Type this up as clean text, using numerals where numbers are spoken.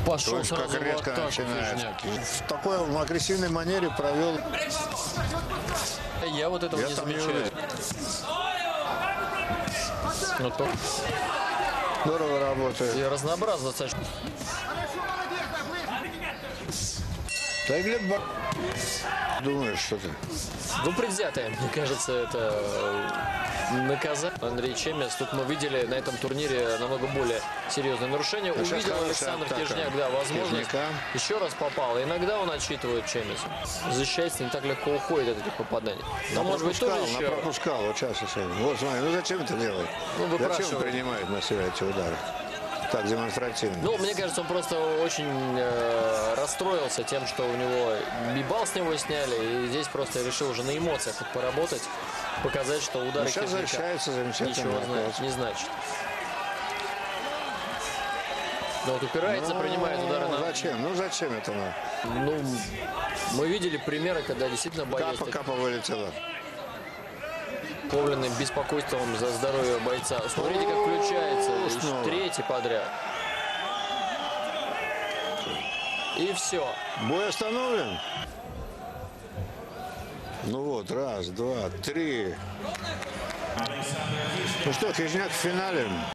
Пошел Только сразу как в резко атаку начинает. Хижняк. В такой агрессивной манере провел. Я вот этого Я не там не замечаю. увидел. Ну, то... Здорово работает. И разнообразно достаточно. Да и Глеб думаешь, что ты? Ну, предвзятое, мне кажется, это наказание. Андрей Чемес. Тут мы видели на этом турнире намного более серьезное нарушение. Ну, сейчас Увидел хорошая Александр атака Хижняк, да, возможность. Хижняка. Еще раз попал. Иногда он отчитывает Чемеса. Защищается, не так легко уходит от этих попаданий. Но, может быть, тоже еще... пропускал. Вот сейчас. Вот смотри, ну зачем это делает? Ну, Зачем выпрашивает. принимает на себя эти удары? Так демонстративно. Ну, мне кажется, он просто очень расстроился тем, что у него бибал с него сняли, и здесь просто решил уже на эмоциях поработать, показать, что удары Сейчас Хижняка защищается замечательно. ничего не значит. Но вот упирается, принимает удары на... Зачем? Ну зачем это надо? Ну, мы видели примеры, когда действительно боец Капа вылетела. подавленный беспокойством за здоровье бойца. Смотрите, как включается. Снова. Третий подряд. И все. Бой остановлен. Ну вот, раз, два, три. Ну что, Хижняк в финале.